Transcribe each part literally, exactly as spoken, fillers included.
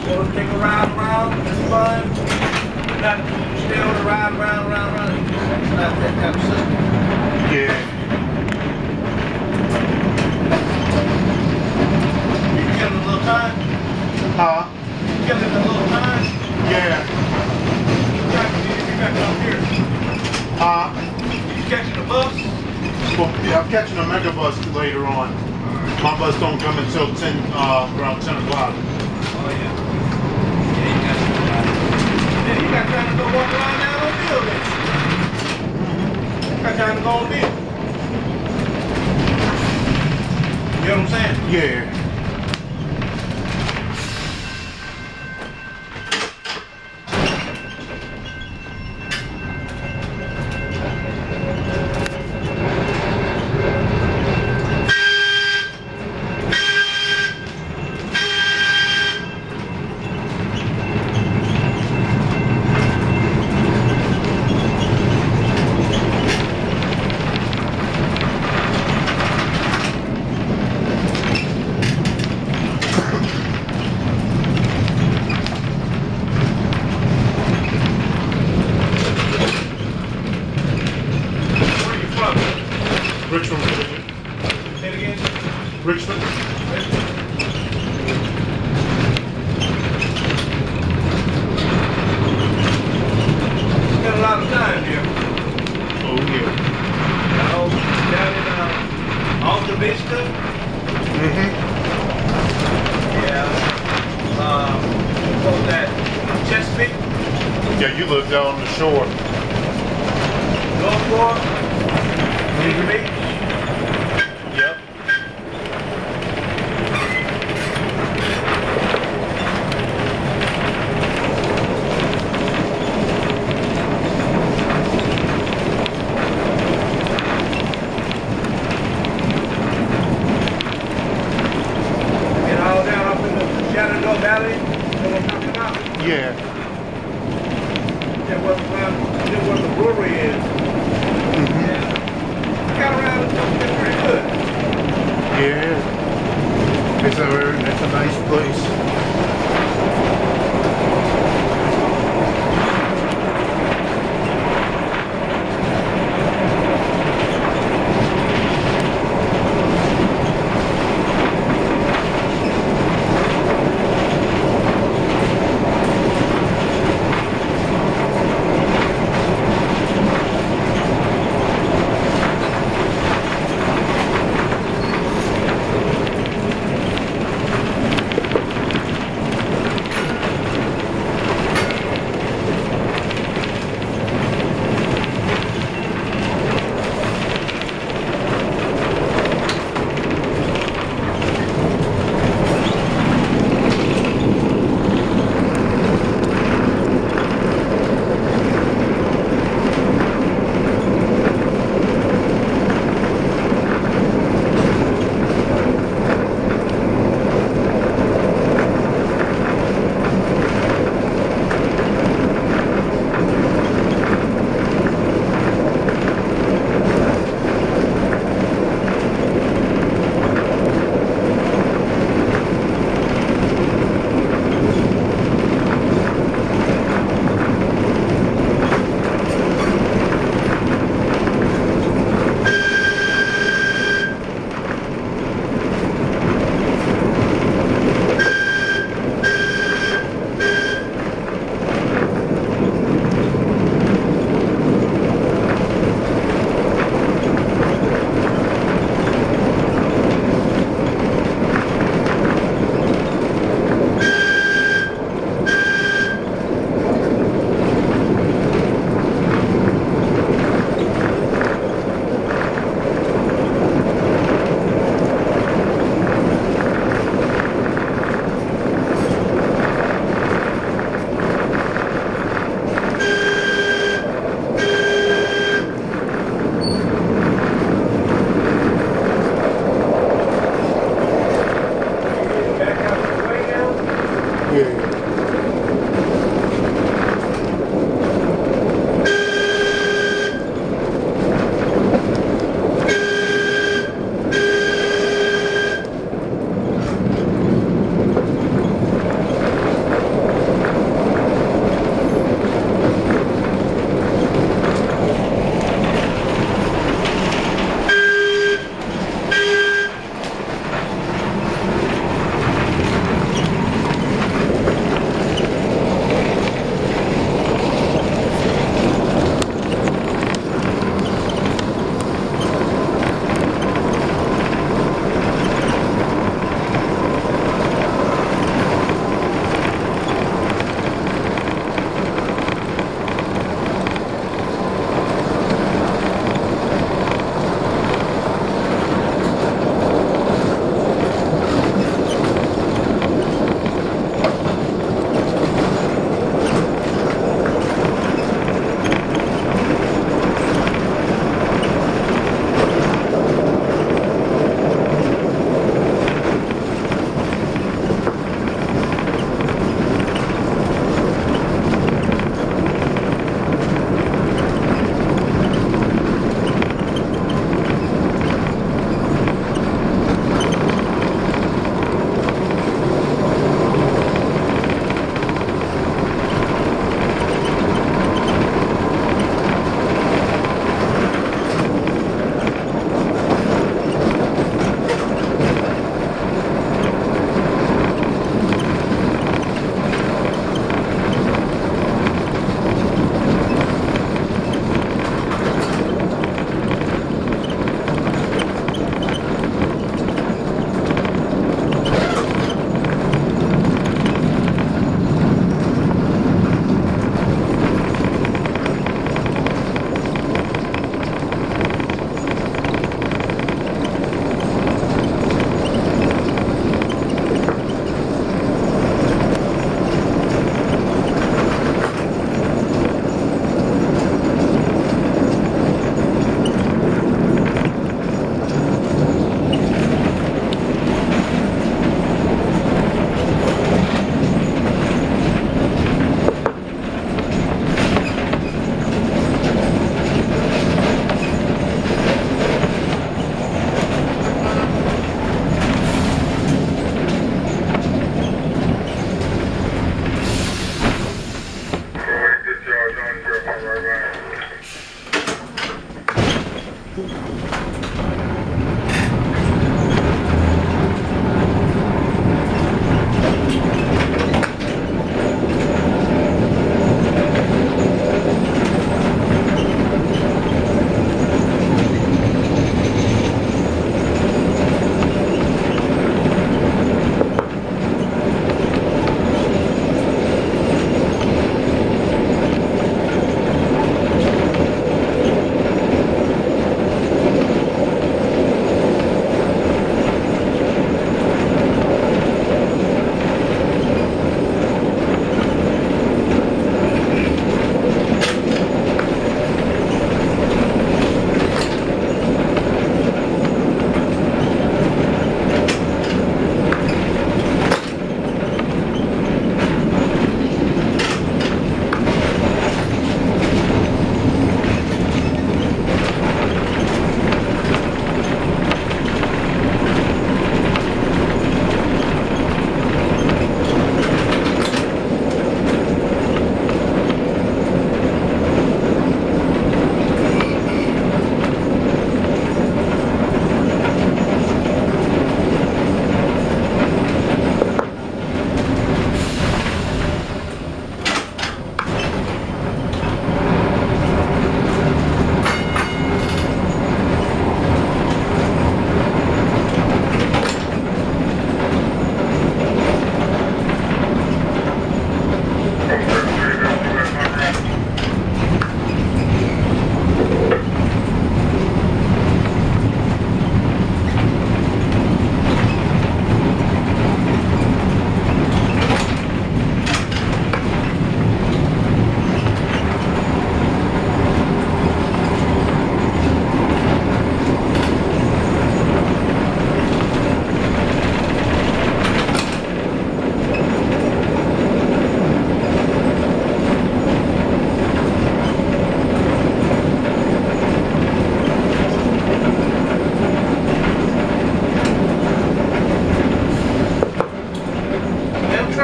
want to take a ride around, it's fun. Not stay on the ride around, around, around. It's not that kind of stuff. Yeah. You give it a little time? Huh? You give it a little time? Yeah. You got it up here. Huh? You catching the bus? Well, yeah, I'm catching a mega bus later on. My bus don't come until ten, uh, around ten o'clock. Oh yeah. Yeah, you got to Yeah, you got time to go walk around down on the field then. You got time to go on the field. You know what I'm saying? Yeah. Richmond. Say it again. Richmond. Got a lot of time here. Oh yeah. Oh, down in uh, Alta Vista. Mm-hmm. Yeah. Um, what was that? Chesapeake. Yeah, you live down on the shore. Norfolk. Newport Beach. Yep. Get all down up in the Shenandoah Valley. You know what I'm talking about? Yeah. That was around, that where the brewery is. Mm-hmm. Yeah. Got around and it's pretty good. Yeah. It's a very, it's a nice place.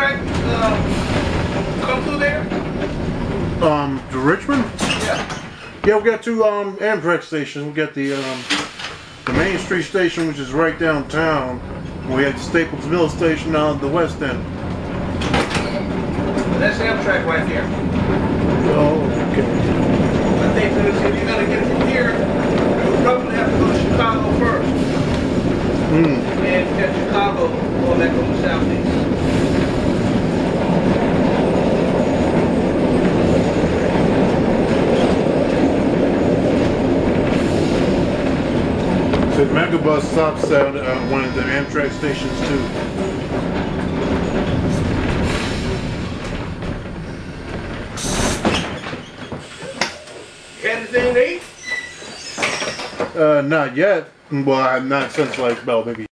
Amtrak uh, come through there? Um, to Richmond? Yeah. Yeah, we got two um, Amtrak stations. We got the um, the Main Street station, which is right downtown. We have the Staples Mill station on the west end. That's Amtrak right there. Oh, okay. I think that if you're going to get it from here, you'll probably have to go to Chicago first. Hmm. And get Chicago going back on the southeast. So the Megabus stops at uh, one of the Amtrak stations too. You had anything to eat? Uh, not yet. Well, I'm not since like about maybe